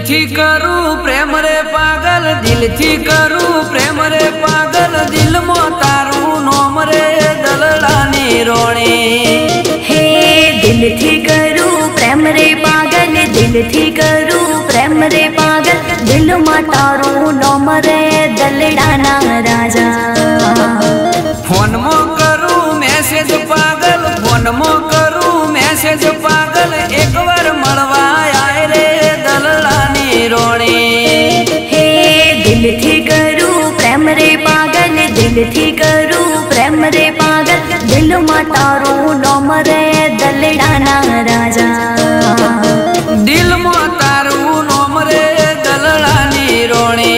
थी करूं प्रेम रे पागल, दिल थी करूं प्रेम रे पागल, दिल मो तारू नोम रे दलड़ा नी रोणी। हे दिल थी करूं प्रेम रे पागल, दिल थी करूं प्रेम रे पागल, दिल मा तारू नोम रे दलड़ा ना राजा। फोन मो करूं मैसेज पागल, फोन मो करूं मैसेज पागल, एक बार मळवा आए रे दलड़ा नी रोणी। हे दिल थी करूं प्रेम रे पागल, दिल थी करूं प्रेम रे पागल, दिल मा तारू नोम रे दलड़ा ना राजा। दिल मो तारू नोम रे दलड़ा नी रोणी।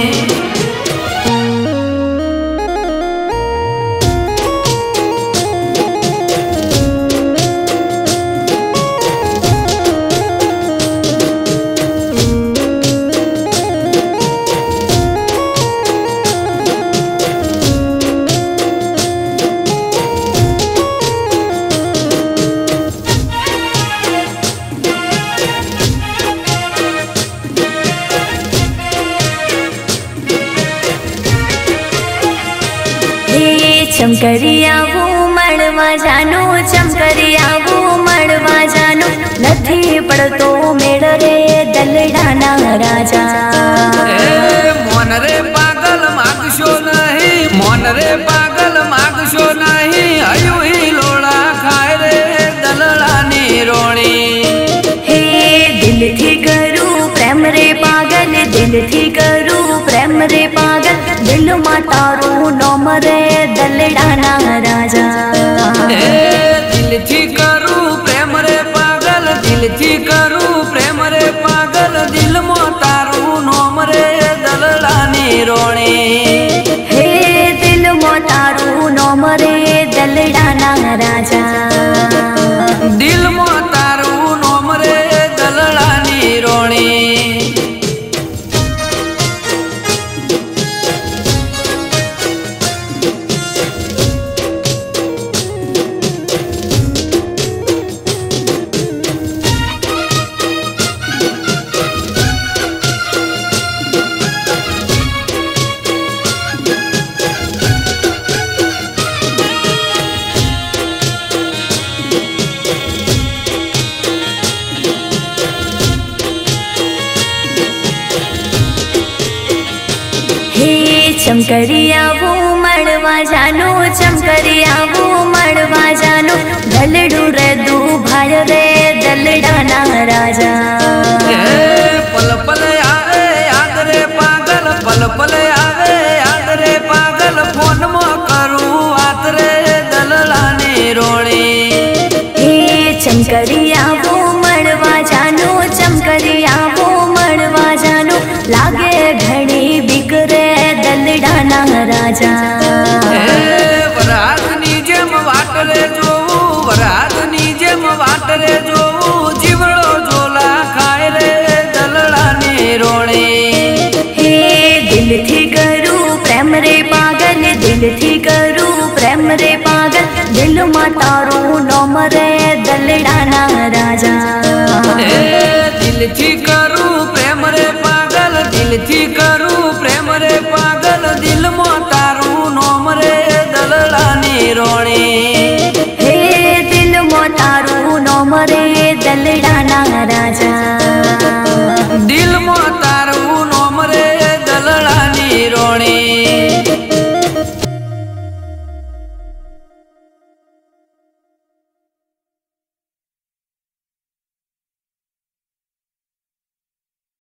चमकरिया वो मड़वा जानो, चमकरिया वो मड़वा जानो, नथी पड़तो मेड़ रे दलड़ा ना राजा। मोन रे पागल मागशो नहीं, मोन रे पागल मागशो नहीं, अयु ही लोड़ा खाए रे दलड़ा नी रोणी। हे दिल थी करूं प्रेम रे पागल, दिल थी करूं प्रेम रे पागल, दिल मा तारू नोम रे दलड़ा ना राजा। दिल थी करूं प्रेम रे पागल, दिल थी करूं प्रेम रे पागल, दिल मो तारू नोम रे दलड़ा नी रोणी। हे दिल मो तारू नोम रे दलड़ा ना राजा। दिल मो तारू नोम रे दलड़ा नी रोणी। चमकरिया वो मड़वा जानो, चमकरिया वो मड़वा जानो, दलड़ू रे दू भाड़ रे दलड़ा ना राजा। पल पल आवे याद रे पागल, पल पल आवे याद रे पागल, फोन मो करूं आत रे दलड़ा नी रोणी। हे चमकरिया वो मड़वा जानो, चमकरिया वो मड़वा जानो, लागे घड़ी बिगरे दलड़ा ना राजा। वरात नी जेम वाटरे जोऊ, वरात नी जेम वाटरे जोऊ, जीवड़ो झोला खाए रे दलड़ा नी रोणी। हे दिल थी करूं प्रेम रे पागल, दिल थी करूं प्रेम रे पागल, दिल मा तारू नोम रे दलड़ा ना राजा। दिल थी करूं प्रेम रे पागल, दिल थी